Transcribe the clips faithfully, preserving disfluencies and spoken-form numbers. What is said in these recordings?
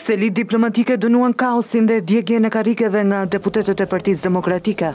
Selit diplomatike dënuan kaosin dhe djegjen e karrikeve nga deputetët e Partisë Demokratike.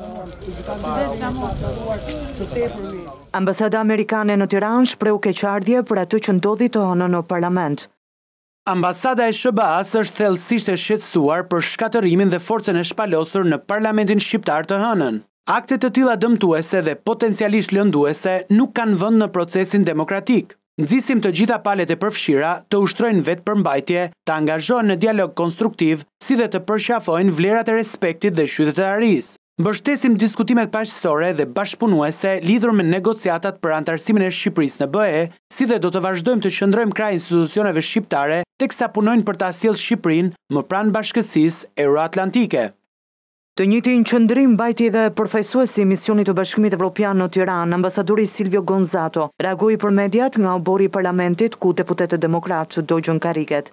Ambasada amerikane në Tiranë shpreu keqardhje për atë që ndodhi të hënën në parlament. Ambasada e S B A-s është thellësisht e shqetësuar për shkatërimin dhe forcën e shpalosur në parlamentin shqiptar të hënën. Akte të tilla dëmtuese dhe potencialisht lënduese nuk kanë vend në procesin demokratik. Nxisim të gjitha palët e përfshira të ushtrojnë vetë përmbajtje, të angazhohen në dialog konstruktiv, si dhe të përqafojnë vlerat e respektit dhe qytetarisë. Mbështesim diskutimet paqësore dhe bashkëpunuese lidhur me negociatat për antarësimin e Shqipërisë në B E, si dhe do të vazhdojmë të qëndrojmë krah institucioneve shqiptare teksa punojnë për ta sjellë Shqipërinë më pranë bashkësisë euroatlantike. Të njëjtin qëndrim mbajti dhe përfaqësuesi i misionit të Bashkimit Evropian në Tiranë, ambasadori Silvio Gonzato, reagoi për mediat nga obori i parlamentit ku deputetët demokratë dogjën karriket.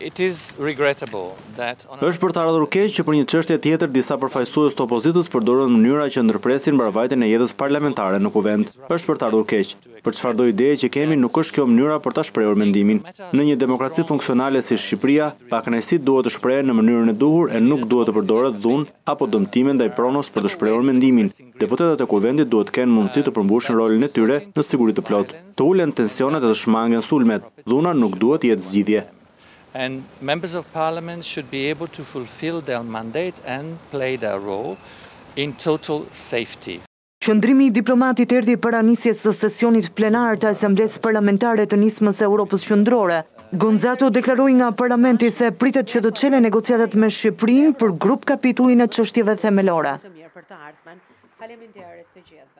Është për të ardhur keq që për një çështje tjetër disa përfaqësues të opozitës përdoren mënyra që ndërpresin mbarvajtjen e jetës parlamentare në kuvend. Është për të ardhur keq. Për çfarëdo ideje që kemi nuk është kjo mënyra për ta shprehur mendimin. Në një demokraci funksionale si Shqipëria, pakënaqësitë duhet të shprehen në mënyrën e duhur e nuk duhet të përdoret dhunë apo dëmtime ndaj pronos për të shprehur mendimin. Deputetët e kuvendit duhet të kenë mundësi të përmbushin rolin e tyre në siguri të plotë, të ulen tensionet dhe të shmangen sulmet. Dhuna nuk duhet të jetë zgjidhje. And members of parliament should be able to fulfill their mandate and play their role in total safety. Qëndrimi i diplomatit erdhi para nisjes së sesionit plenar të Asamblesë Parlamentare të Nismës së Evropës Qendrore. Gonzato deklaroi nga parlamenti se pritet që të çelë negociatat me Shqipërinë për grup kapitullin e çështjeve themelore.